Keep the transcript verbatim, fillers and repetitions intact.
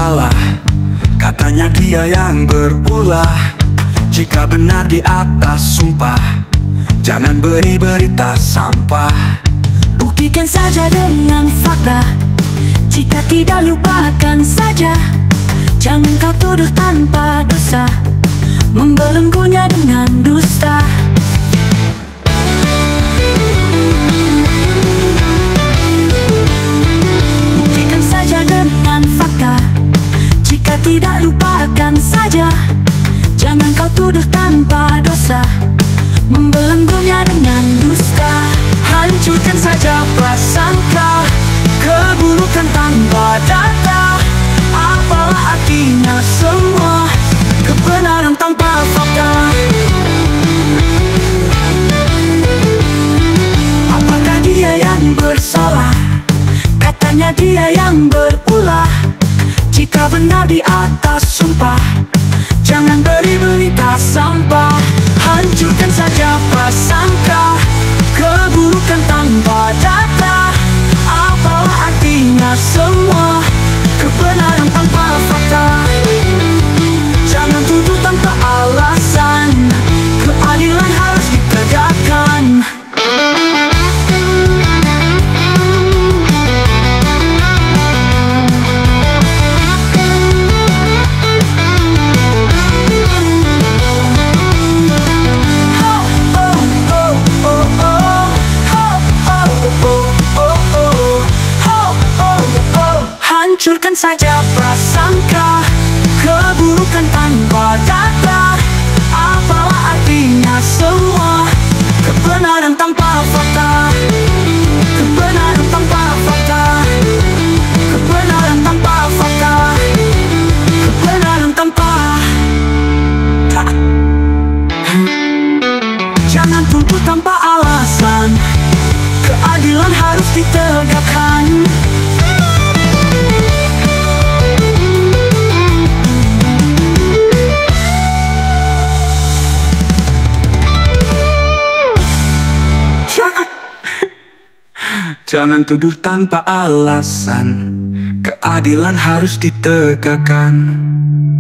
salah, katanya dia yang berulah. Jika benar di atas sumpah, jangan beri berita sampah. Buktikan saja dengan fakta, jika tidak lupakan saja. Jangan kau tuduh tanpa dosa, membelenggunya dengan dusta. Buktikan saja dengan fakta, jika tidak lupakan saja. Jangan kau tuduh tanpa dosa, membelenggunya dengan dusta. Hancurkan saja prasangka, keburukan tanpa data. Apalah artinya semua kebenaran tanpa fakta? Apakah dia yang bersalah? Katanya dia yang berulah. Jika benar di atas sumpah, jangan beri berita sampah. Hancurkan saja prasangka, keburukan tanpa data. Apalah artinya semua kebenaran tanpa fakta? Jangan tuduh tanpa alasan, keadilan harus ditegakkan. Hancurkan saja prasangka, keburukan tanpa data. Apalah artinya semua kebenaran tanpa fakta? Kebenaran tanpa fakta, kebenaran tanpa fakta, kebenaran tanpa tak. Jangan tuduh tanpa alasan, keadilan harus ditegakkan. Jangan tuduh tanpa alasan, keadilan harus ditegakkan.